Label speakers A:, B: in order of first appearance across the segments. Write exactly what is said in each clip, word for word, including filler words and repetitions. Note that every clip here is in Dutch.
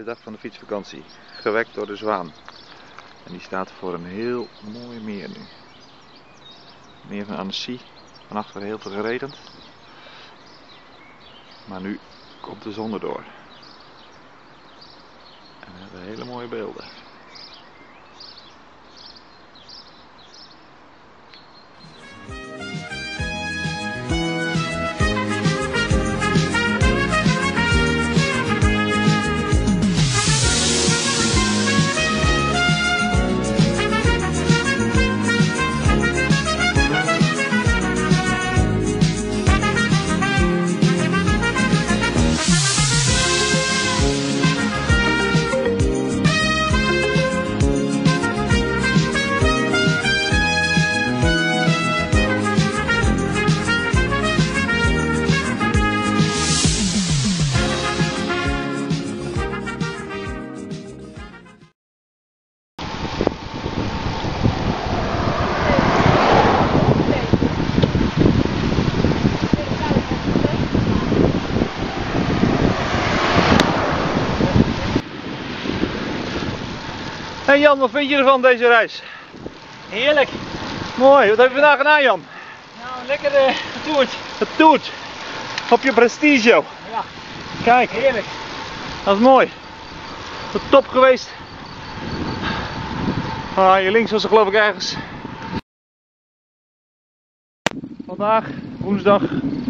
A: dag van de fietsvakantie, gewekt door de zwaan. En die staat voor een heel mooi meer nu. Meer van Annecy, vannacht weer heel veel geregend. Maar nu komt de zon erdoor. En we hebben hele mooie beelden. Hey Jan, wat vind je ervan deze reis?
B: Heerlijk.
A: Mooi, wat heb je vandaag gedaan Jan?
B: Nou, een lekkere toert.
A: Het toert. Op je prestige.
B: Ja.
A: Kijk.
B: Heerlijk.
A: Dat is mooi. Dat is top geweest. Ah, hier links was er geloof ik ergens. Vandaag, woensdag,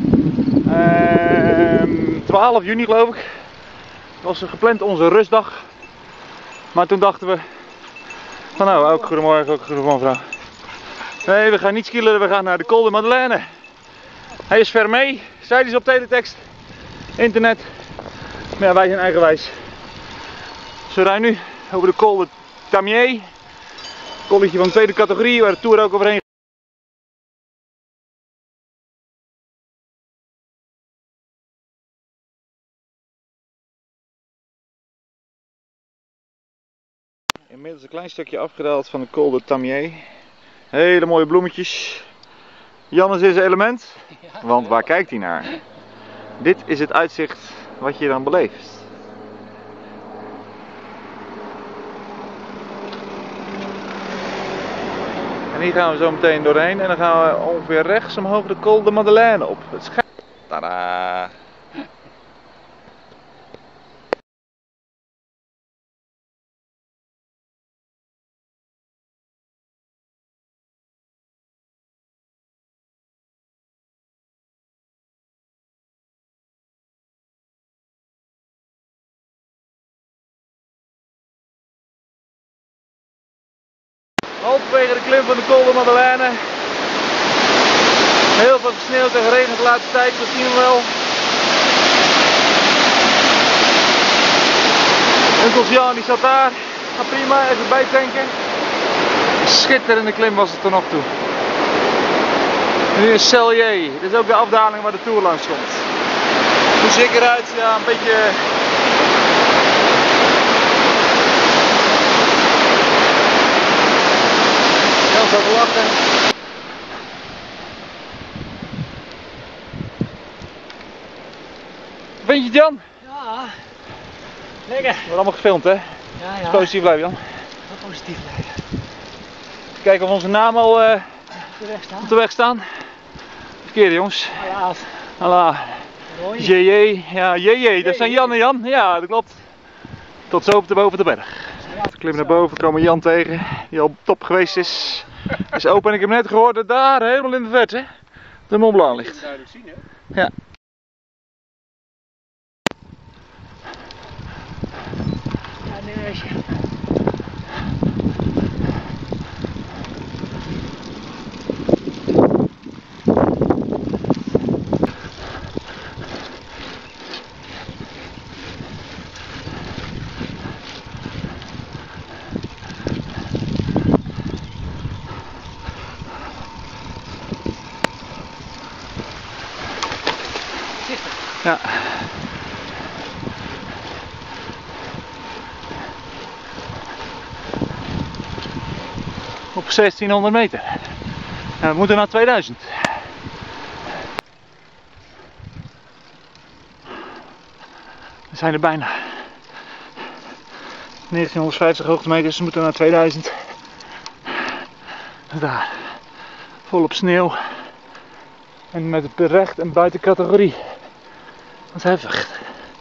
A: ehm, twaalf juni geloof ik. Was er gepland onze rustdag. Maar toen dachten we, van nou, ook goedemorgen, ook goedemorgen vrouw. Nee, we gaan niet skileren, we gaan naar de Col de Madeleine. Hij is ver mee, zei hij op teletext, internet. Maar ja, wij zijn eigenwijs. Dus we rijden nu over de Col de Tamier. Colletje van tweede categorie, waar de Tour ook overheen. Inmiddels een klein stukje afgedaald van de Col de Tamier. Hele mooie bloemetjes. Jan is in zijn element. Want waar kijkt hij naar? Dit is het uitzicht wat je dan beleeft. En hier gaan we zo meteen doorheen en dan gaan we ongeveer rechts omhoog de Col de Madeleine op. Het schijnt. Tadaa! Halverwege de klim van de Col de Madeleine. Heel veel gesneeuwd en geregend de laatste tijd, dat zien we wel. Onkels Jan die zat daar. Ga prima, even bijtanken. Schitterende klim was het er nog toe. En nu is Cellier. Dit is ook de afdaling waar de Tour langs komt. Hoe zie ik eruit? Ja, een beetje... Jan zat te lachen. Vind je het Jan?
B: Ja. Lekker.
A: Wordt allemaal gefilmd hè?
B: Ja, ja.
A: Positief blijven Jan.
B: Wel positief blijven.
A: Even kijken of onze naam al uh,
B: Op de weg staan.
A: op de weg staan. Verkeerde jongens.
B: Ah, ja.
A: Voilà.
B: Mooi.
A: J J, ja J J, dat zijn Jan en Jan. Ja, dat klopt. Tot zo op de boven de berg. We klimmen naar boven, komen Jan tegen, die al top geweest is. Is open en ik heb net gehoord dat daar helemaal in de verte de Mont Blanc ligt.
B: Duidelijk zien hè?
A: Ja.
B: Ja, neusje.
A: Ja. Op zestienhonderd meter. En we moeten naar tweeduizend. We zijn er bijna. negentienhonderdvijftig hoogtemeters, we moeten naar tweeduizend. Daar, volop sneeuw. En met het recht en buiten categorie. Dat is heftig.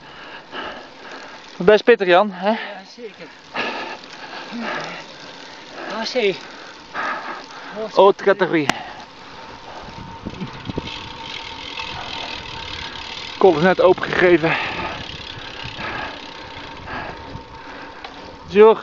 A: Best pittig, Jan, hè?
B: Ja, zeker. A C.
A: Haute categorie. Kol is net opengegeven. Jorg.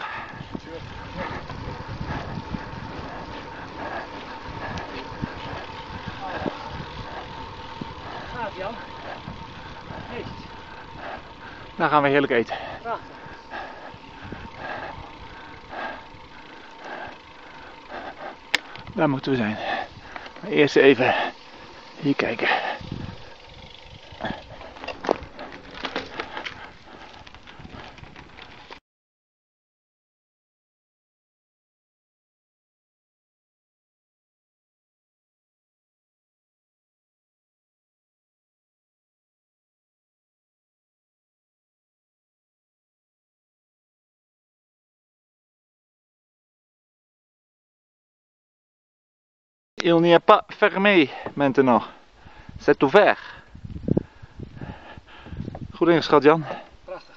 B: Gaaf, Jan. Jezus.
A: Dan gaan we heerlijk eten.
B: Prachtig.
A: Daar moeten we zijn. Maar eerst even hier kijken. Il n'y a pas fermé maintenant. C'est ouvert. Goed ingeschat, Jan.
B: Prachtig.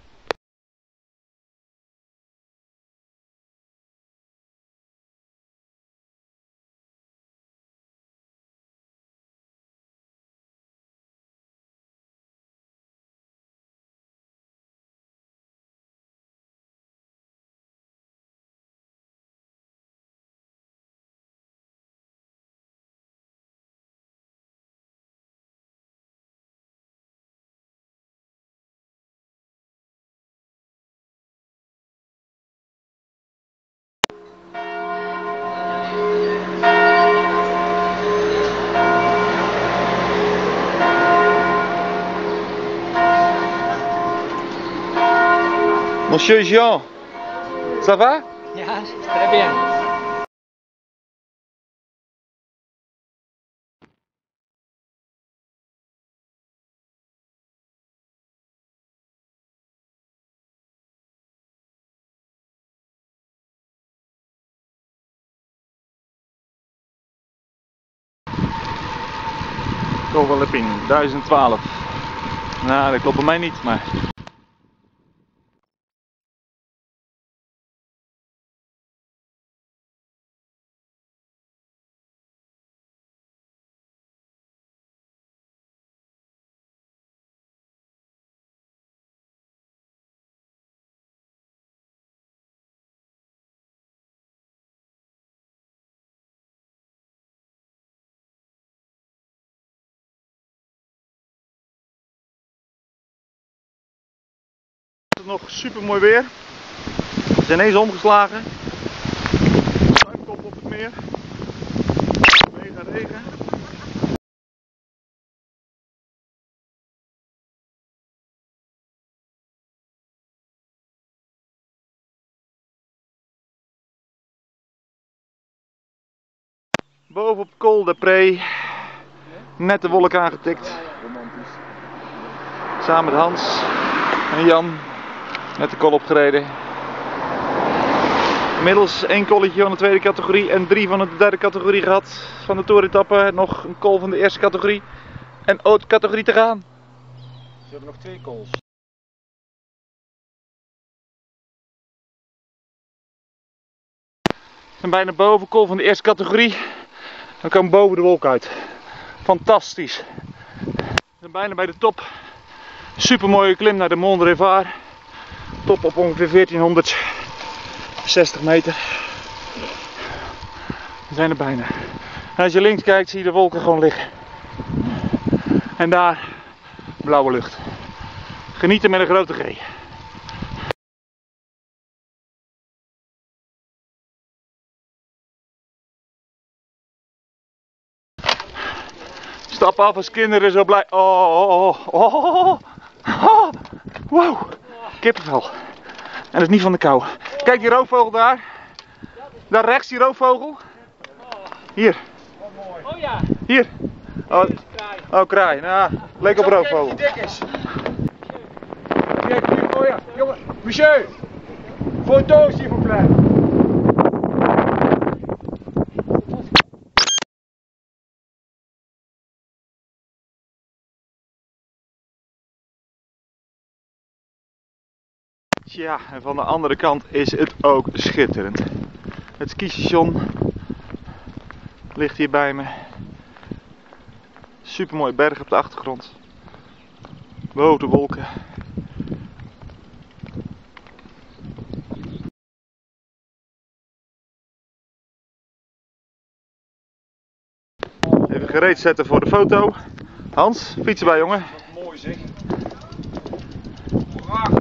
A: Monsieur Jean, ça va?
B: Ja, très bien.
A: Kovallepin, duizend twaalf. Nou, dat klopt bij mij niet, maar... Nog super mooi weer. We zijn ineens omgeslagen. Zuipkop op het meer. Mega regen. Boven op Col de Pré. Net de wolk aangetikt. Samen met Hans en Jan. Net de kol opgereden. Inmiddels één kolletje van de tweede categorie en drie van de derde categorie gehad van de toeretappe. Nog een kol van de eerste categorie en haute categorie te gaan.
C: Ze hebben nog twee kools.
A: We zijn bijna boven, kol van de eerste categorie. We komen boven de wolk uit. Fantastisch. We zijn bijna bij de top. Super mooie klim naar de Mont Revard. Top op ongeveer veertienhonderdzestig meter. We zijn er bijna. En als je links kijkt zie je de wolken gewoon liggen. En daar blauwe lucht. Genieten met een grote G. Stap af als kinderen zo blij. Oh, oh, oh, oh, oh. Wow, kippenvel. En dat is niet van de kou. Kijk die roofvogel daar. Daar rechts die roofvogel. Hier.
B: Oh ja.
A: Hier. Oh, oh kraai. Nou, leek op roofvogel.
C: Kijk, dik is. Kijk, hier, oh ja, jongen, monsieur. Foto, s'il vous plaît.
A: Ja, en van de andere kant is het ook schitterend. Het skistation ligt hier bij me. Super mooie bergen op de achtergrond. Boven de wolken. Even gereed zetten voor de foto. Hans, fiets erbij jongen.
C: Wat mooi zeg. Prachtig.